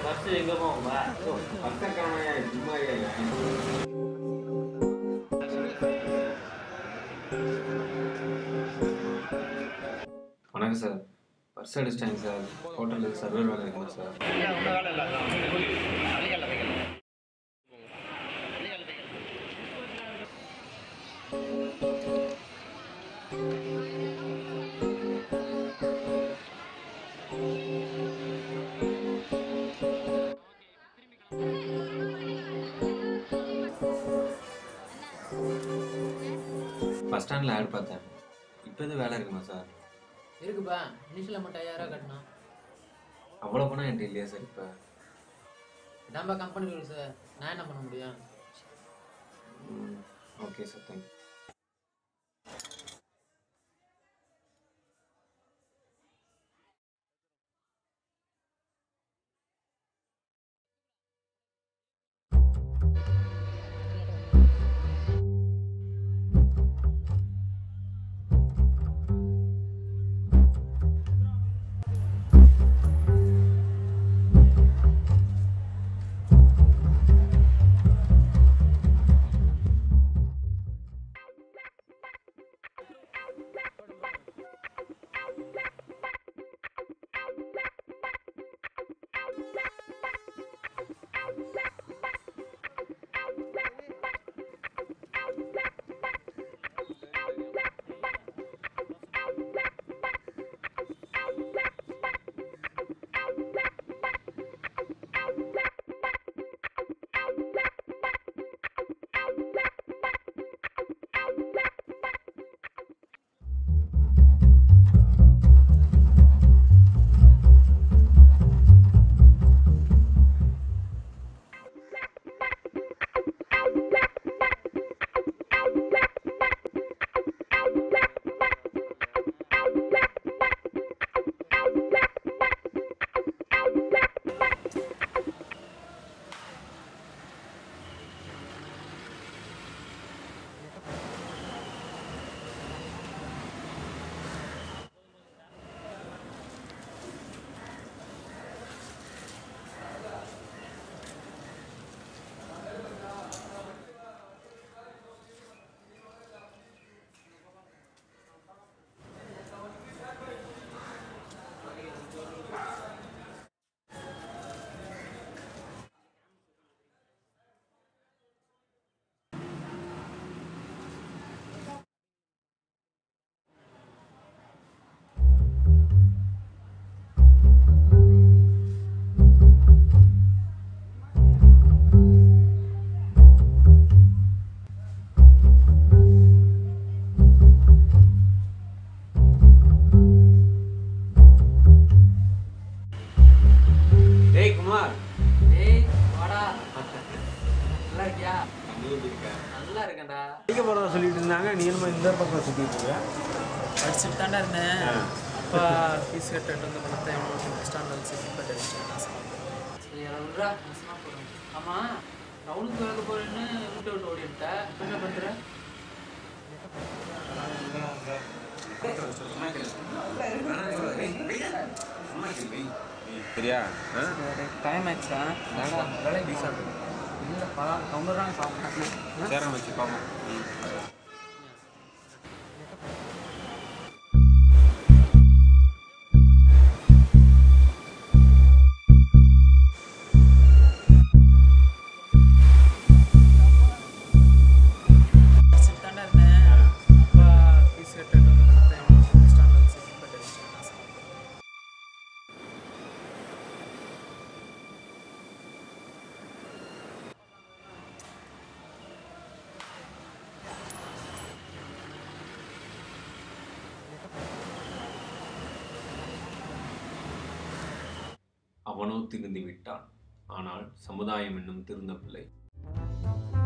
Bus எங்க போகும் பக்கக்கான சும்மா வணக்கம் சார். பர்ஸ் அடிச்சிட்டாங்க சார். ஹோட்டலுக்கு சர்வர் வேலை இருக்குமா சார்? பஸ் ஸ்டாண்டில் ஆட் பார்த்தேன். இப்போ எதுவும் வேலை இருக்குமா சார்? இருக்குப்பா. இனிஷியல் அமௌண்ட் 5000 கட்டணும். அவ்வளோ பணம் என்கிட்ட இல்லையா சார்? இப்போ இதான்பா கம்பெனி ரூல்ஸ். நான் என்ன பண்ண முடியும்? Okay sir, thank you. நல்லா இருக்கேன்டா. படிக்க போகிறதா சொல்லிட்டு இருந்தாங்க. நீ என்ன இந்த பக்கம் சுற்றிட்டு இருக்க? படிச்சுட்டு தாண்டா இருந்தேன். அப்பா ஃபீஸ் கட்டிட்டு வந்து பணத்தை பஸ் ஸ்டாண்டில் வச்சு கட்டி வச்சுட்டேன். சரி விட்றா, நாசமாக போகிறேன். ஆமாம், டவுனுக்கு வேலைக்கு போகிறேன்னு வீட்டை விட்டு ஓடிட்டேன். இப்போ என்ன பண்ணுறேன்? சரியா? டைம் ஆயிடுச்சா? வேலைக்கு சாப்பிடு. இல்லை கவுண்டர் தான் சாப்பிட்டேன். சேரம் வச்சு பார்ப்போம். அவனோ திருந்தி விட்டான். ஆனால் சமுதாயம் இன்னும் திருந்தவில்லை.